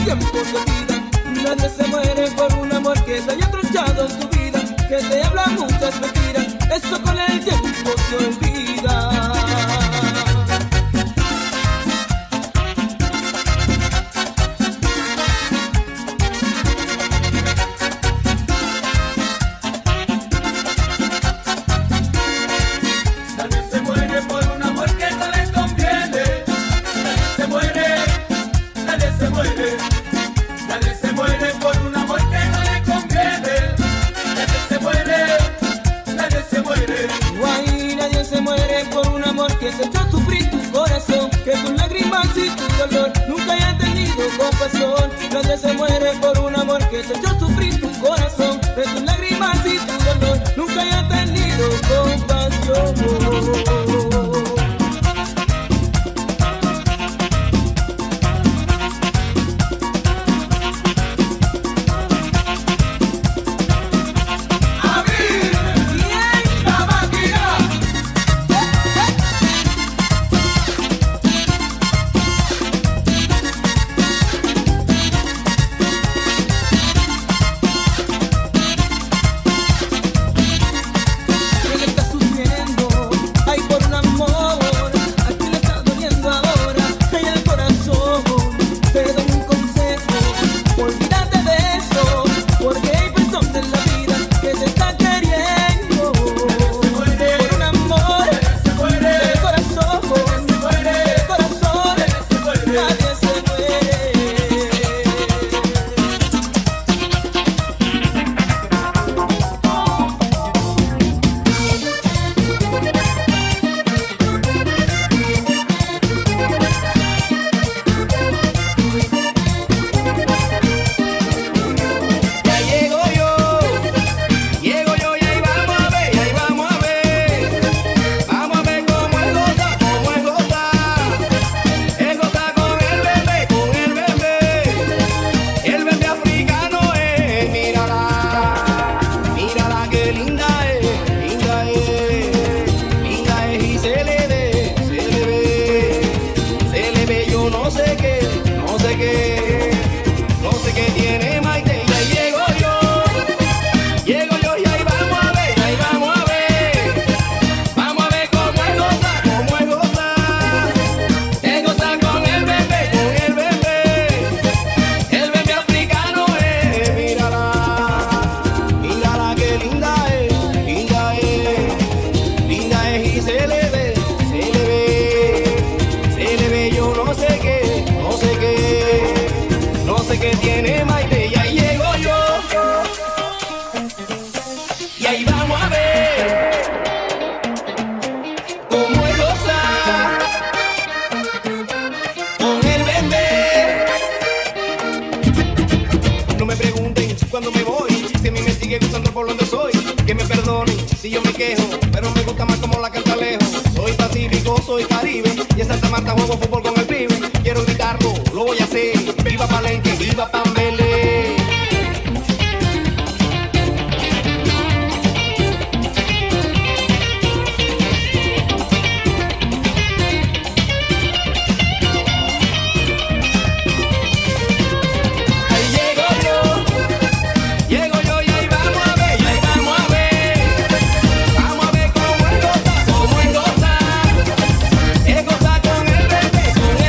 tiempo se olvida. Nadie se muere por un amor que te haya tronchado su vida, que te habla muchas mentiras, eso con el tiempo se olvida. Que te echó a sufrir tu corazón, que tus lágrimas y tu dolor nunca hayan tenido compasión. Nadie se muere por un amor que te echó a sufrir tu corazón, que tus lágrimas y tu dolor nunca hayan tenido compasión. Soy Caribe y en Santa Marta juego fútbol con el pibe. Quiero gritarlo, lo voy a hacer. Viva Palenque, viva Pambele. Con el bebé, con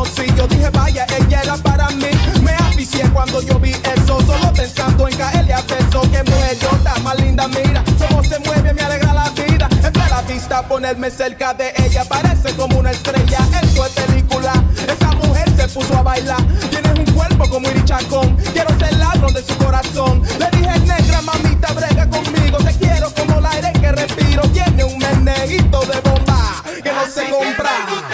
conocí, yo dije vaya, ella era para mí. Me aficié cuando yo vi eso, solo pensando en caerle a beso. Que mujer está más linda, mira cómo se mueve, me alegra la vida. Entre la vista, ponerme cerca de ella parece como una estrella. Esto es película, esa mujer se puso a bailar. Tienes un cuerpo como Iri Chacón, quiero ser ladrón de su corazón. Le dije negra, mamita, brega conmigo, te quiero como el aire que respiro. Tiene un meneguito de bomba que no se compra.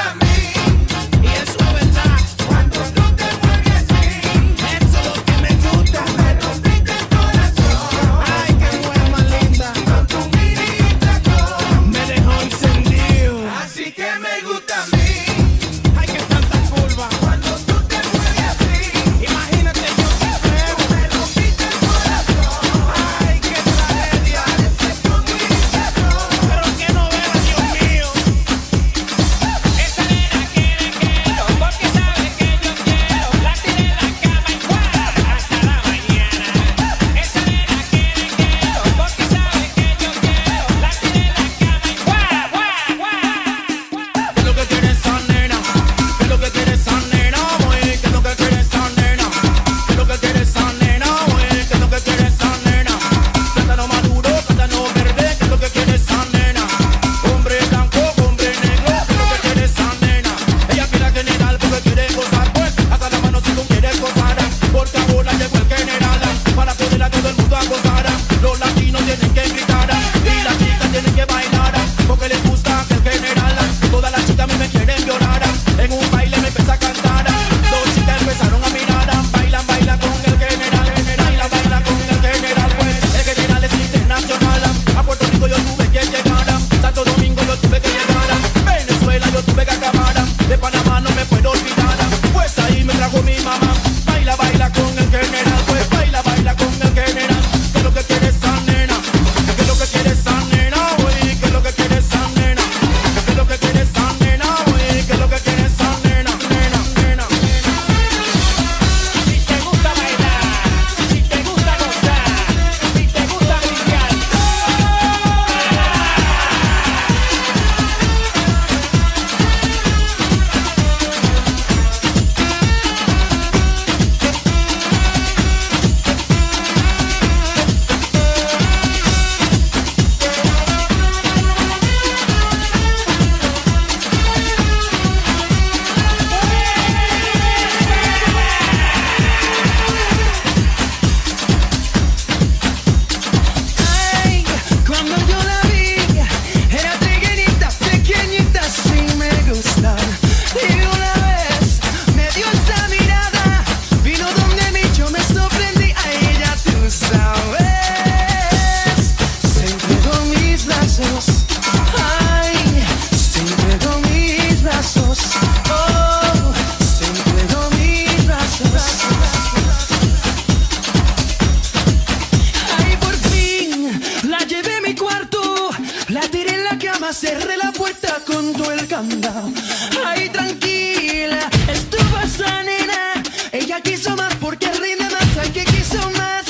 Cerré la puerta con todo el candado. Ahí tranquila, estuvo esa nena. Ella quiso más porque rinde más. Ay, que quiso más,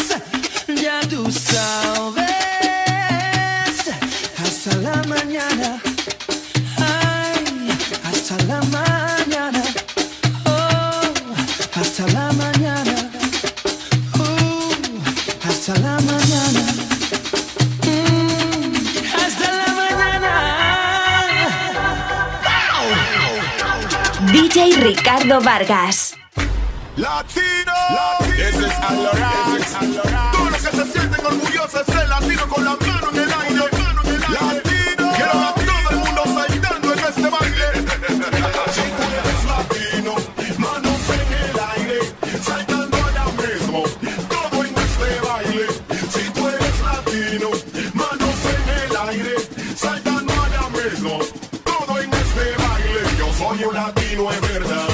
ya tú sabes. Hasta la mañana. Ay, hasta la mañana. Oh, hasta la mañana. Uh, hasta la mañana. D J Ricardo Vargas. Latino, ese es Alorax. Todos los que se sienten orgullosos de ser latino con la mano en el aire. Latino, quiero a todo el mundo saltando en este baile. Si tú eres latino, manos en el aire, saltando ahora mismo, todo en este baile. Si tú eres latino, manos en el aire, saltando ahora mismo, todo en este baile. Yo soy un latino, es verdad.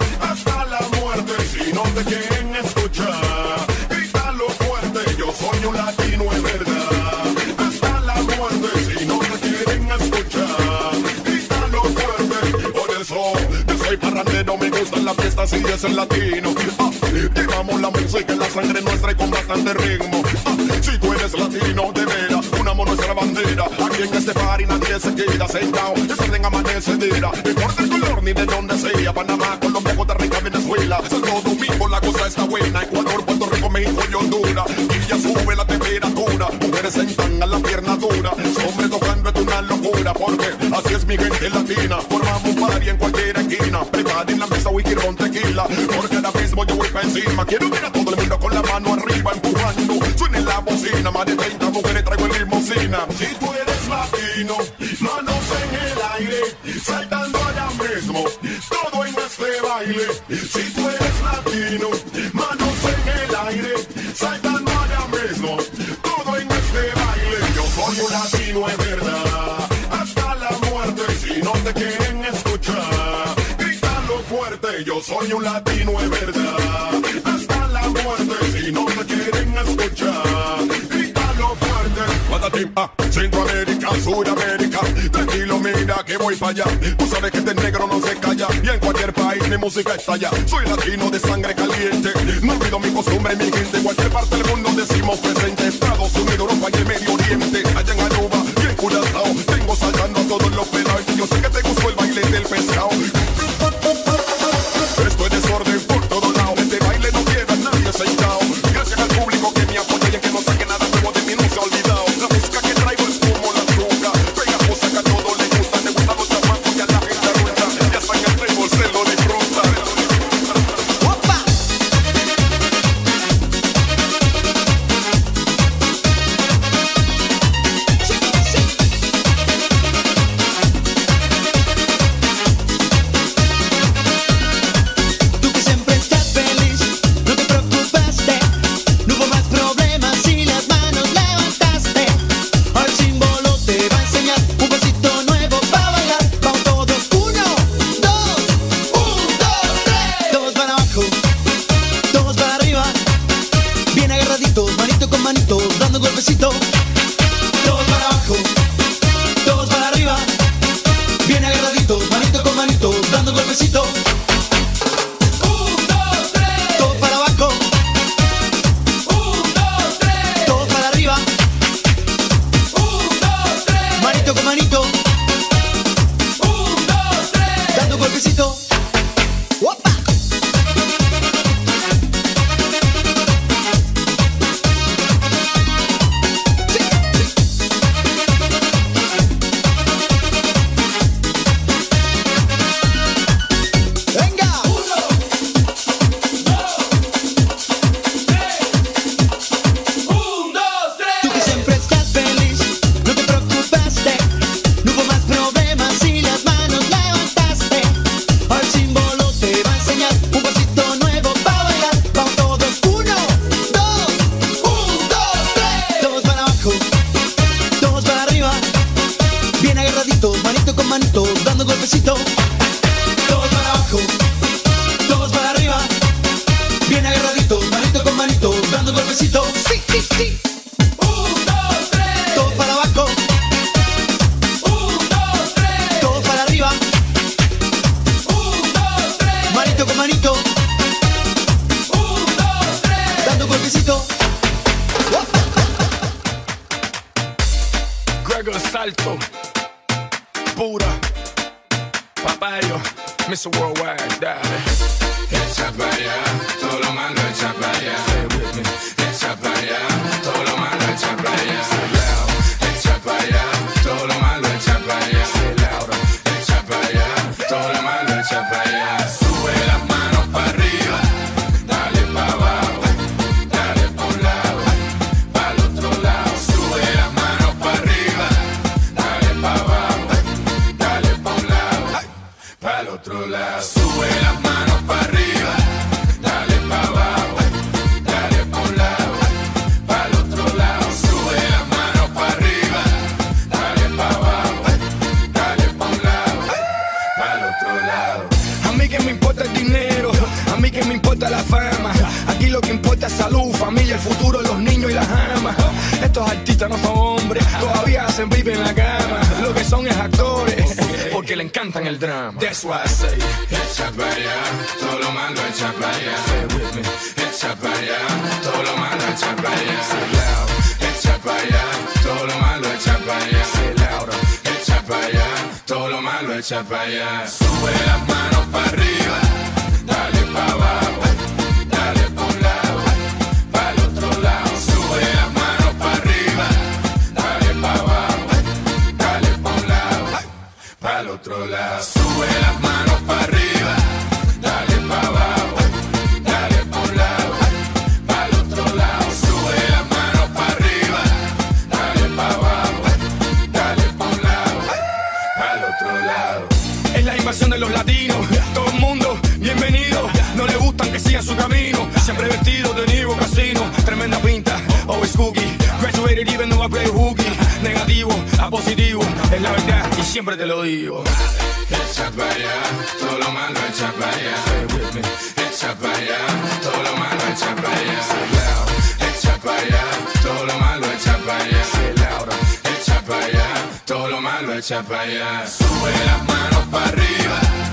Si no te quieren escuchar, grítalo fuerte, yo soy un latino, es verdad. Hasta la muerte, si no te quieren escuchar, grítalo fuerte. Por eso, yo soy parrandero, me gustan las fiestas y es el latino. Ah, llevamos la música en la sangre nuestra y con bastante ritmo. Ah, si tú eres latino, de veras, una levantamos nuestra bandera. Aquí en este party nadie se queda sentado. Desorden amanecedera, no importa el color ni de donde sea. Panamá, Colombia, Costa Rica, Venezuela, Santo Domingo, la cosa está buena. Ecuador, Puerto Rico, México y Honduras. Y ya sube la temperatura, mujeres sentan a la pierna dura. Hombres tocando es una locura, porque así es mi gente latina. Formamos un party en cualquier esquina. Preparen la mesa, whisky, ron, tequila, porque ahora mismo yo voy para encima. Quiero ver a todo el mundo con la mano arriba empujando. Suene la bocina, más de treinta mujeres traigo en limusina. Si tú eres latino, manos en el aire, saltando allá mismo, todo en este baile. Si tú eres latino, manos en el aire, saltando allá mismo, todo en este baile. Yo soy un latino, es verdad, hasta la muerte. Si no te quieren escuchar, grítalo fuerte. Yo soy un latino, es verdad, hasta la muerte. Si no te quieren escuchar, grítalo fuerte. Guadatim, ah, Centroamérica, Sudamérica, tranquilo, mira que voy para allá. Tú sabes que este negro no se calla, y en cualquier país mi música está allá. Soy latino de sangre caliente, no olvido mi costumbre, mi gente. En cualquier parte del mundo decimos presente. Estados Unidos, Europa y el Medio Oriente, allá en Aruba y en Curazao, tengo saltando a todos los pelados. Yo sé que te gustó el baile del pescado. Esto es desorden por todos lados, este baile no queda nadie sentado. Gracias al público que me apoya y en que no saque nada nuevo de mí, no se ha olvidado. La música que traigo es como la azúcar, pegajosa que a todos les gusta. Me gustan los chamacos y a la gente adulta, ya hasta en el trébol se lo disfruta. Salto, pura, papayo, mister Worldwide, dale. Echa para allá, todo lo malo echa para allá. Echa para allá, todo lo malo echa para allá. Echa para allá, todo lo malo echa para allá. Echa para allá, todo lo malo echa para allá. Sube las manos para arriba, dale para abajo, dale para un lado, para el otro lado. Sube las manos para arriba, dale para abajo, dale para un lado, para el otro lado. Sube las manos para arriba, dale para abajo, dale para un lado, para el otro lado. Sube las manos para arriba, dale para abajo, dale para un lado, para el otro lado. A mí que me importa el dinero, a mí que me importa la fama. Aquí lo que importa es salud, familia, el futuro, los niños y las amas. Estos artistas no son hombres, todavía hacen vive en la cama. Lo que son es actores, porque le encantan el drama. That's why I say, echa para allá, todo lo malo echa para allá. Echa para allá, todo lo malo echa para allá. Echa para allá, todo lo malo echa para allá. malo, echa para allá. Sube las manos para arriba, dale para abajo, dale pa' un lado, para el otro lado. Sube las manos para arriba, dale para abajo, dale pa' un lado, para el otro lado. Sube las manos para arriba, dale para abajo, dale pa' un lado, para el otro lado. Sube las manos para arriba, dale para abajo, dale pa' un lado, para el otro lado. Es la invasión de los latinos, todo el mundo bienvenido. No le gustan que sigan su camino, siempre vestido de Nivo Casino. Tremenda pinta, always cookie. Graduated even though I play hooky. Negativo a positivo, es la verdad y siempre te lo digo. Echa para allá, todo lo malo echa para allá. Echa para allá, todo lo malo echa para allá. Echa para allá, todo lo malo echa para allá. Echa para allá, todo lo malo echa para allá. Sube las manos para arriba,